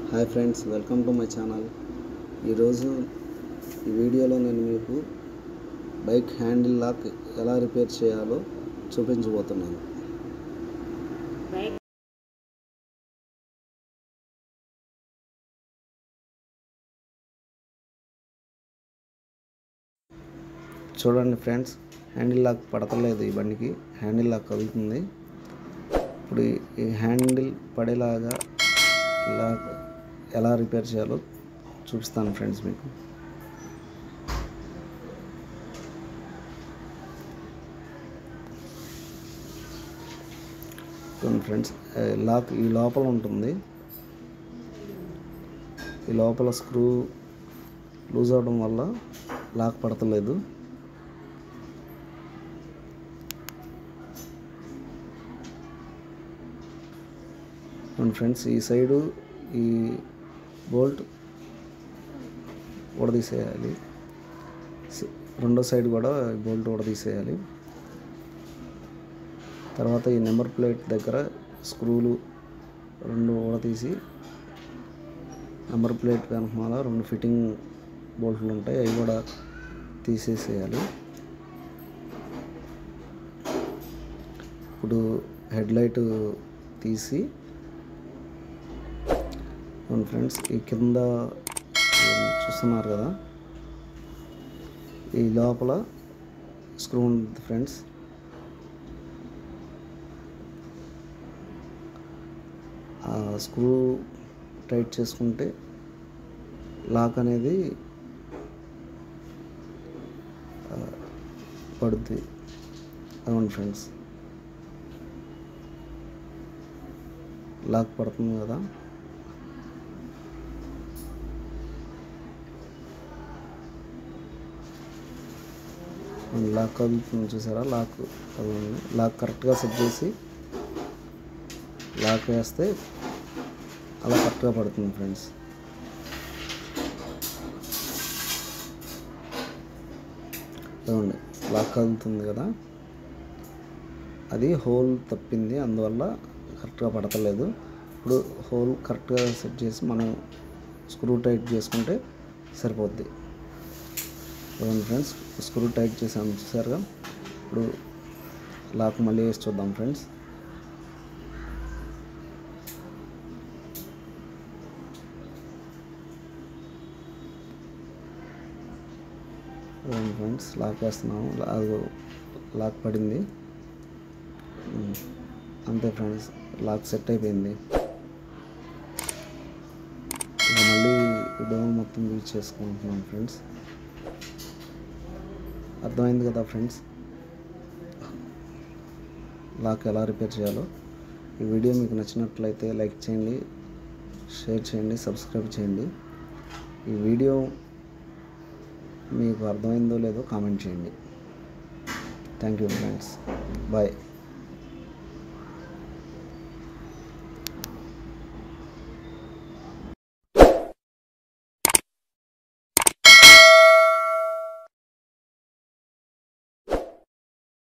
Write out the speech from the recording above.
Hi friends, welcome to my channel. ఈరోజు ఈ వీడియోలో నేను మీకు బైక్ హ్యాండిల్ లాక్ ఎలా రిపేర్ చేయాలో చూపించబోతున్నాను. చూడండి ఫ్రెండ్స్, హ్యాండిల్ లాక్ పడతలేదు. ఈ బండికి హ్యాండిల్ లాక్ కదులుతుంది. ఇప్పుడు ఈ హ్యాండిల్ పడేలాగా ఎలా రిపేర్ చేయాలో చూపిస్తాను ఫ్రెండ్స్ మీకు. ఫ్రెండ్స్, లాక్ ఈ లోపల ఉంటుంది. ఈ లోపల స్క్రూ లూజ్ అవడం వల్ల లాక్ పడతలేదు. ఫ్రెండ్స్, ఈ సైడు ఈ బోల్ట్ ఊడదీసేయాలి. రెండో సైడ్ కూడా బోల్ట్ ఊడదీసేయాలి. తర్వాత ఈ నెంబర్ ప్లేట్ దగ్గర స్క్రూలు రెండు ఊడదీసి, నెంబర్ ప్లేట్ వెనకాల రెండు ఫిట్టింగ్ బోల్ట్లు ఉంటాయి, అవి కూడా తీసేసేయాలి. ఇప్పుడు హెడ్ లైట్ తీసి ఫ్రెండ్స్, ఈ కింద చూస్తున్నారు కదా, ఈ లోపల స్క్రూ ఉంటుంది ఫ్రెండ్స్. ఆ స్క్రూ టైట్ చేసుకుంటే లాక్ అనేది పడుద్ది. అవును ఫ్రెండ్స్, లాక్ పడుతుంది కదా. లాక్ కదులుతుంది చూసారా, లాక్ కరెక్ట్గా సెట్ చేసి లాక్ వేస్తే అలా కరెక్ట్గా పడుతుంది ఫ్రెండ్స్. చూడండి, లాక్ కదులుతుంది కదా, అది హోల్ తప్పింది, అందువల్ల కరెక్ట్గా పడతలేదు. ఇప్పుడు హోల్ కరెక్ట్గా సెట్ చేసి మనం స్క్రూ టైట్ చేసుకుంటే సరిపోద్ది. చూడండి ఫ్రెండ్స్, స్క్రూ టైట్ చేసాము చూసారుగా. ఇప్పుడు లాక్ మళ్ళీ వేసి చూద్దాం ఫ్రెండ్స్. చూడండి ఫ్రెండ్స్, లాక్ వేస్తున్నాము, లాక్ పడింది. అంతే ఫ్రెండ్స్, లాక్ సెట్ అయిపోయింది. ఇక మళ్ళీ డోర్ మొత్తం యూజ్ చేసుకుంటున్నాం ఫ్రెండ్స్. అర్థమైంది కదా ఫ్రెండ్స్, లాక్ ఎలా రిపేర్ చేయాలో. ఈ వీడియో మీకు నచ్చినట్లయితే లైక్ చేయండి, షేర్ చేయండి, సబ్స్క్రైబ్ చేయండి. ఈ వీడియో మీకు అర్థమైందో లేదో కామెంట్ చేయండి. Thank you friends, bye.